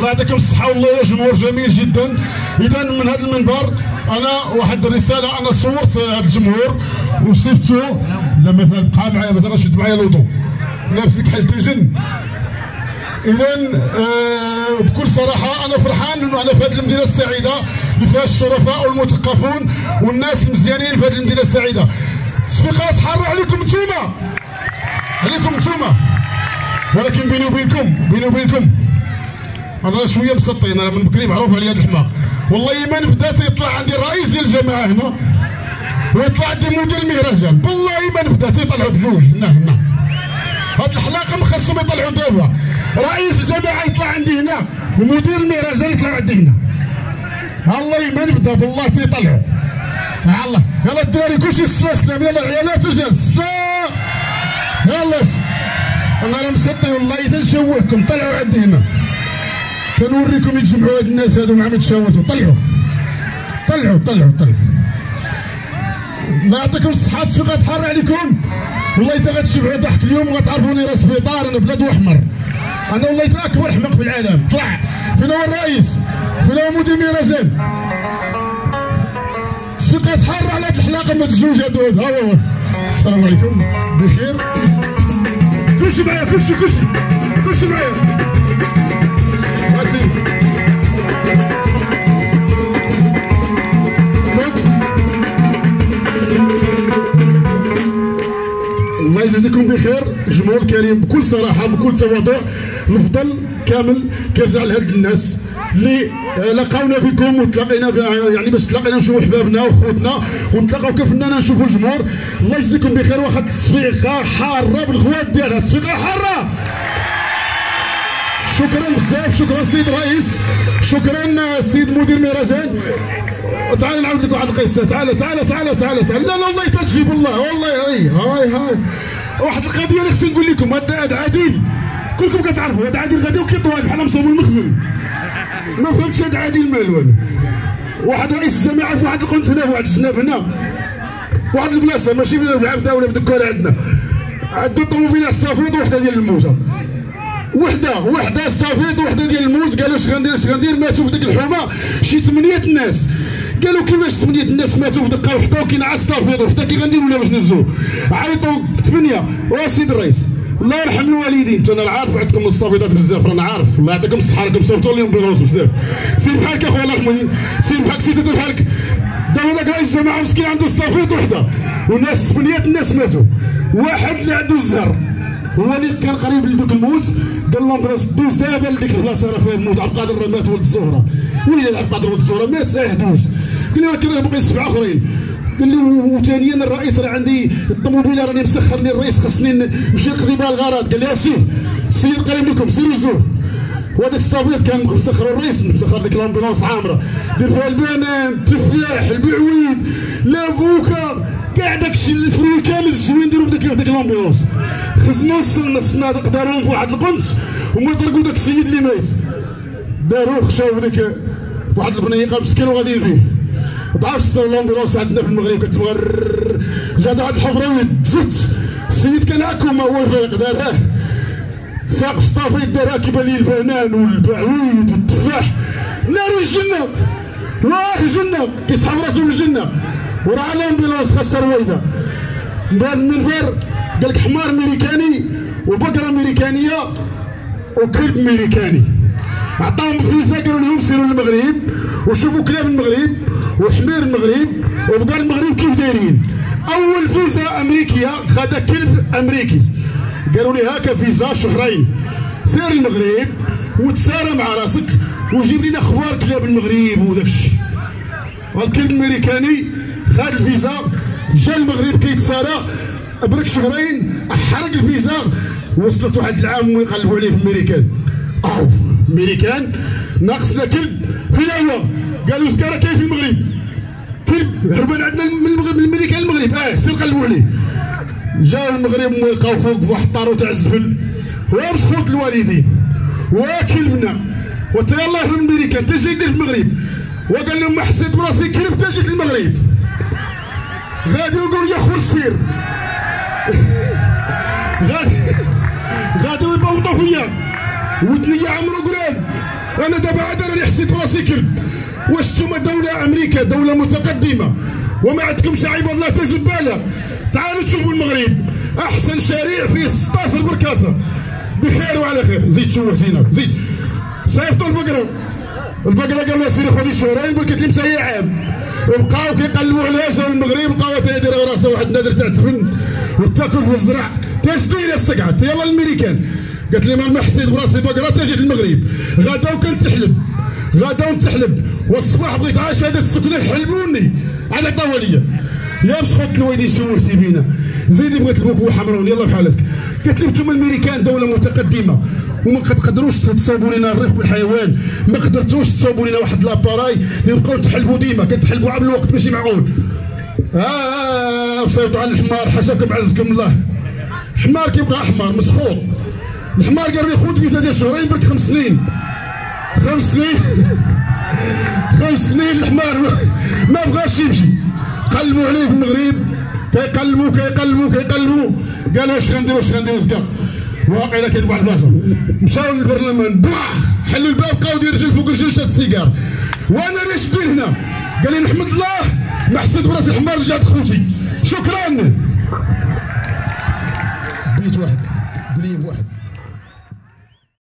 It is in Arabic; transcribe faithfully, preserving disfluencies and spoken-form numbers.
الله يعطيكم الصحة والله يا جمهور جميل جدا. إذا من هذا المنبر أنا واحد الرسالة، أنا صورت هذا الجمهور وصفتو، لا مثلا بقى معايا مثلا شد معايا الوضوء لابس لك حل تيجن. إذا آه بكل صراحة أنا فرحان إنه أنا في هذه المدينة السعيدة اللي فيها الشرفاء والمثقفون والناس المزيانين في هذه المدينة السعيدة. تصفيقات حارة عليكم انتوما، عليكم انتوما، ولكن بيني وبينكم بيني وبينكم انا شويه مسطين، انا من بكري معروف عليا هذا الحماق. والله ما نبدا تيطلع عندي الرئيس ديال الجماعه هنا ويطلع عندي مدير المهرجان، بالله ما نبدا تيطلعوا بجوج هنا هنا. هاد الحلاقه ما خاصهم يطلعوا دابا، رئيس الجماعه يطلع عندي هنا ومدير المهرجان يطلع عندي هنا. والله ما نبدا بالله تيطلعوا. الله يلا الدراري كلشي السلام سلام، يلا العيالات وجال سلام، يلا انا راه مسطي والله. اذا نشوهكم طلعوا عندي هنا تنوريكم يتجمعوا هاد الناس هادو مع متشوتوا. طلعوا طلعوا طلعوا طلعوا. الله يعطيكم الصحة، تصفيقات حارة عليكم والله. تا غتشبعوا ضحك اليوم وغتعرفوني راه سبيطار، انا بلاد احمر، انا والله تا اكبر حماق في العالم. طلع فين هو الرئيس، فين هو مدير المهرجان. تصفيقات حارة على هاد الحلاقة ما تجوج هادو. ها هو السلام عليكم بخير. كلشي معايا كلشي كلشي كلشي معايا. الله يجازيكم بخير الجمهور الكريم. بكل صراحه بكل تواضع الفضل كامل كيرجع لهاد الناس اللي لقاونا بكم وتلاقينا يعني باش تلاقينا نشوفوا حبابنا وخوتنا ونتلاقاو كيف اننا نشوفوا الجمهور. الله يجزيكم بخير. واخا التصفيقه حاره بالغوات ديالها، تصفيقه حاره. شكرا بزاف، شكرا سيد الرئيس، شكرا سيد مدير المهرجان. تعال نعاود لك واحد القصه، تعال تعال تعال تعال تعال. لا لا والله تجيب الله والله. هاي هاي هاي واحد القضيه اللي خصني نقول لكم. هذا عادل كلكم كتعرفوا، هذا عادل غادي وكيطوال بحال مصوب المخزن. ما فهمتش هذا عادل مالو. انا واحد رئيس الجماعه في واحد القنت هنا، في واحد الجناب هنا، في واحد البلاصه ماشي في العبده ولا في الدكان عندنا، عنده طوموبيله ستافيط وحده ديال الموزه، وحده وحده ستافيط وحده ديال الموز. قالوا اش غندير اش غندير ماتوا في ديك الحومه شي ثمانيه الناس. قالوا كيفاش ثمانيه الناس ماتوا في دقه وحده وكاين عا ستافيط وحده، كي غنديروا ولا باش نهزوه؟ عيطوا ثمانيه. وسيد الرئيس الله يرحم الوالدين، انت انا عارف عندكم مستفيضات بزاف، رانا عارف الله يعطيكم الصحه، راكم صوبتوا لهم بيروس بزاف. سير بحالك اخويا الله يرحمه، سير بحالك سيدي بحالك. دابا داك رئيس الجماعه مسكين عنده ستافيط وحده والناس ثمانيه الناس ماتوا. واحد اللي عنده الزهر هو اللي كان قريب لدوك الموت، قال لهم دوز دابا لديك البلاصه راه فيها الموت. عبد القادر مات ولد الزهره، وين عبد القادر ولد الزهره مات؟ اه دوز. قال لي راه باقي سبعه اخرين. قال لي وثانيا الرئيس راه عندي الطوموبيله راني مسخرني الرئيس خاصني نمشي نقضي بها الغرض. قال لي اسير السيد قريب لكم سيروا زوه. وهذاك ستافيط كان مسخر الرئيس، مسخر ديك لامبولونس عامره دير فيها البنان التفاح البعويد لافوكا كاع داكشي الفروي كامل الزوين ديرو في ديك لامبولونس. خزنوا الصناديق داروهم في واحد القنت وما طرقوا داك السيد اللي مات. داروه خشاو في ديك في واحد البنيقه مسكين وغاديين فيه. ضعف لامبولونس عندنا في المغرب كتمغرر، جات واحد الحفره ويتزت. السيد كان عكومه هو فايق دارها فاق ستافيط دارها كيبان لي البنان والبعويد والتفاح. نار الجنه واه الجنه كيسحب راسو الجنه. وراه لامبولونس خاصها رويده. من بعد المنبر قال لك حمار امريكاني وبقره امريكانيه وكلب امريكاني. عطاهم فيزا قالوا لهم سيروا للمغرب وشوفوا كلاب المغرب وحمير المغرب وبقى المغرب كيف دايرين. اول فيزا امريكيه خدا كلب امريكي، قالوا لي هاكا فيزا شهرين سير المغرب وتسارى مع راسك وجيب لنا اخبار كلاب المغرب وداك الشيء. والكلب الامريكاني خد الفيزا جا المغرب كيتسارى برك شهرين حرق الفيزا. وصلت واحد العام ويقلبوا عليه في الميريكان. او ميريكان ناقصنا كلب فين هو؟ قالوا سكاره كاين في المغرب كلب هربان عندنا من المغرب من الميريكان المغرب. اه سير قلبوا عليه. جاو المغرب ولقاو فوق في واحد الطارو تاع الزبل هو مسخوط الوالدين وكلبنا وتا الله يهرب من الميريكان تا جاي يدير في المغرب. وقال لهم ما حسيت براسي كلب تا جيت المغرب. غادي يقول يا خو السير غادي غادي يبوطوا فيا ودنيا عمرو قراد انا دابا عاد راني حسيت براسي كلب. واش نتوما دوله امريكا دوله متقدمه وما عندكمش عيب الله تزباله؟ تعالوا تشوفوا المغرب احسن شارع فيه ستطاش بركاسه بخير وعلى خير. زيد شوف زينب زيد صيفطوا البقره البقره قال لها سيري خذي شهرين بركت لي مسيا عام. بقاو كيقلبوا عليها جاو المغرب بقاو تيديروا راسها واحد النادر تاع التبن وتاكل في الزرع. كاش دايره السقعه يلا الامريكان قالت لي ما حسيت براسي بقره تجي المغرب غدا وكنت تحلب غدا ونتحلب والصباح بغيت عا شهاده السكنه حلموني على طواليه يا مسخوط الوالدين شوهتي بينا زيدي بغيت البوكو حمرون يلا بحالك. قالت لي نتوما الامريكان دوله متقدمه وما كتقدروش تصاوبوا لنا الرفق بالحيوان، ما قدرتوش تصاوبوا لنا واحد لاباراي اللي نبقاو نتحلبوا ديما كنتحلبوا عام الوقت ماشي معقول. اه اه وصيفطوا على الحمار حاشاكم عزكم الله. الحمار كيبقى احمر مسخوط. الحمار قال لي خذ فيزا ديال شهرين برك خمس سنين خمس سنين خمس سنين الحمار ما بغاش يمشي. قلبوا عليه في المغرب كيقلبوا كيقلبوا كيقلبوا قال واش غنديروا واش غنديروا زكا واقيلا كاين واحد البلاصه مشاو للبرلمان بواه حلوا الباب بقاو داير رجل فوق رجل شاد السيجار وانا راه شدين هنا قال لي نحمد الله ما حسيت براسي الحمار رجعت خوتي شكرا. بيت واحد بليف واحد